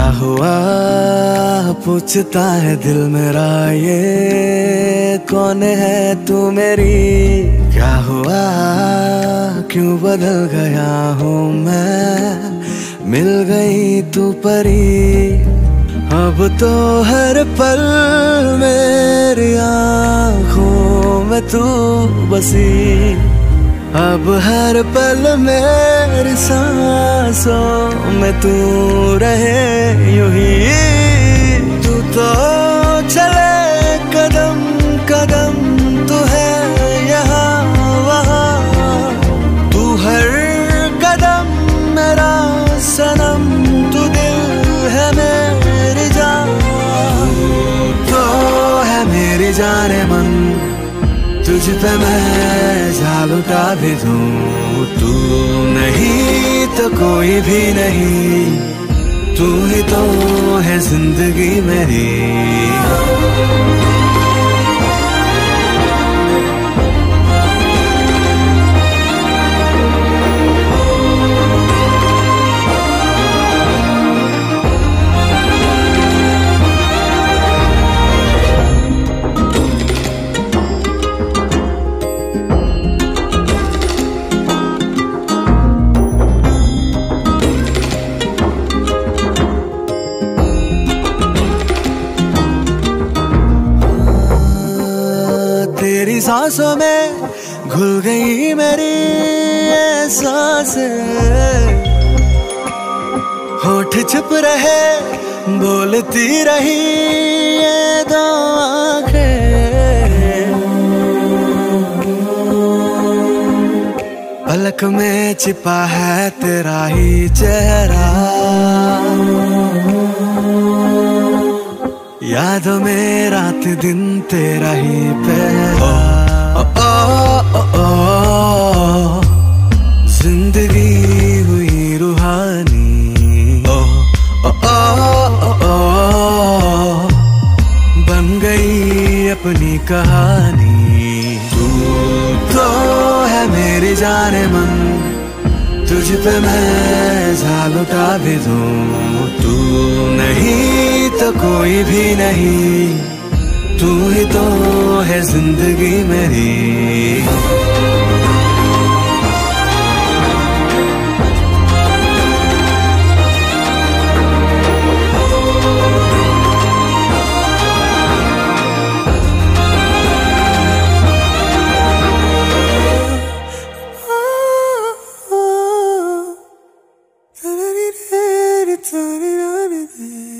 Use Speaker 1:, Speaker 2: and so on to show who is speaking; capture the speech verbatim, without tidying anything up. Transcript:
Speaker 1: क्या हुआ पूछता है दिल मेरा, ये कौन है तू मेरी। क्या हुआ क्यों बदल गया हूँ मैं, मिल गई तू परी। अब तो हर पल मेरी आँखों में तू बसी, अब हर पल मेरी सांसों में तू रहे यूं ही। तू तो चले कदम कदम, तू है यहाँ वहाँ, तू हर कदम मेरा सनम, तू दिल है मेरी जान। तो है मेरी जाने मन, तुझ पे मैं जालू का भी दूं। तू नहीं तो कोई भी नहीं, तू ही तो है जिंदगी मेरी। तेरी सांसों में घुल गई मेरी ये सांसें, होठ चुप रहे बोलती रही ये दो आँखें। पलक में छिपा है तेरा ही चेहरा, यादों में रात दिन तेरा ही पहरा। ओ, ओ, ओ, ओ, ओ, जिंदगी हुई रूहानी। ओ, ओ, ओ, ओ, ओ, बन गई अपनी कहानी। तू तो है मेरी जाने मन, तुझ पे मैं जालू का भी दूं। तू नहीं तो कोई भी नहीं, तू ही तो है जिंदगी मेरी। Sorry,